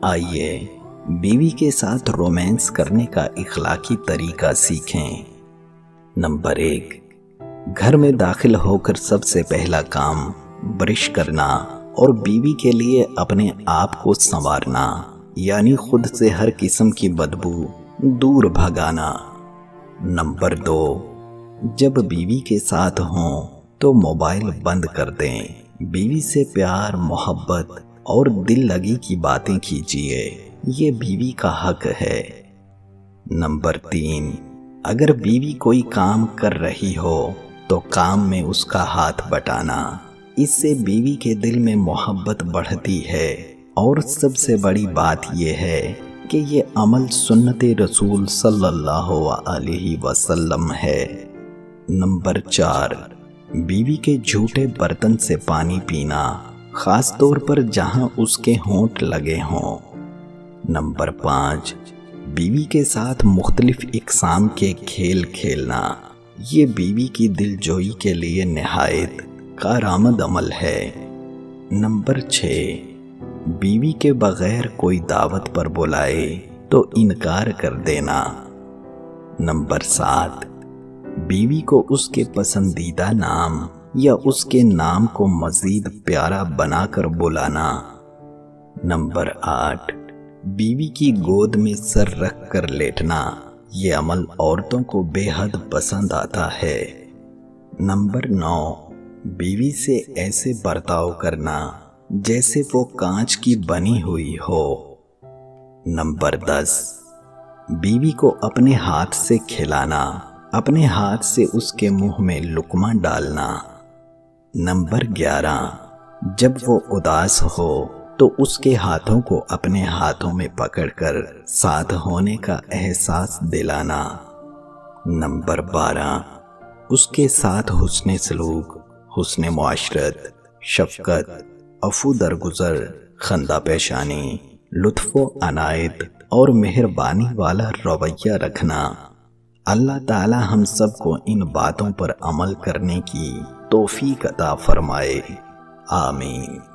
آئیے بیوی کے ساتھ رومانس کرنے کا اخلاقی طریقہ سیکھیں۔ نمبر 1، گھر میں داخل ہو کر سب سے پہلا کام برش کرنا اور بیوی کے لیے اپنے آپ کو سنوارنا، یعنی خود سے ہر قسم کی بدبو دور بھگانا۔ نمبر 2، جب بیوی کے ساتھ ہوں تو موبائل بند کر دیں، بیوی سے پیار، محبت اور دل لگی کی باتیں کیجیے، یہ بیوی کا حق ہے۔ نمبر 3، اگر بیوی کوئی کام کر رہی ہو تو کام میں اس کا ہاتھ بٹانا، اس سے بیوی کے دل میں محبت بڑھتی ہے، اور سب سے بڑی بات یہ ہے کہ یہ عمل سنت رسول صلی اللہ علیہ وسلم ہے۔ نمبر 4، بیوی کے جھوٹے برتن سے پانی پینا، خاص طور پر جہاں اس کے ہونٹ لگے ہوں۔ نمبر 5، بیوی کے ساتھ مختلف اقسام کے کھیل کھیلنا، یہ بیوی کی دل جوئی کے لیے نہایت کارآمد عمل ہے۔ نمبر 6، بیوی کے بغیر کوئی دعوت پر بلائے تو انکار کر دینا۔ نمبر 7، بیوی کو اس کے پسندیدہ نام یا اس کے نام کو مزید پیارا بنا کر بلانا۔ نمبر 8، بیوی کی گود میں سر رکھ کر لیٹنا، یہ عمل عورتوں کو بے حد پسند آتا ہے۔ نمبر 9، بیوی سے ایسے برتاؤ کرنا جیسے وہ کانچ کی بنی ہوئی ہو۔ نمبر 10، بیوی کو اپنے ہاتھ سے کھلانا، اپنے ہاتھ سے اس کے منہ میں لقمہ ڈالنا۔ نمبر 11، جب وہ اداس ہو تو اس کے ہاتھوں کو اپنے ہاتھوں میں پکڑ کر ساتھ ہونے کا احساس دلانا۔ نمبر 12، اس کے ساتھ حسن سلوک، حسن معاشرت، شفقت، عفو درگزر، خندہ پیشانی، لطف و عنایت اور مہربانی والا رویہ رکھنا۔ اللہ تعالی ہم سب کو ان باتوں پر عمل کرنے کی توفیق عطا فرمائے، آمین۔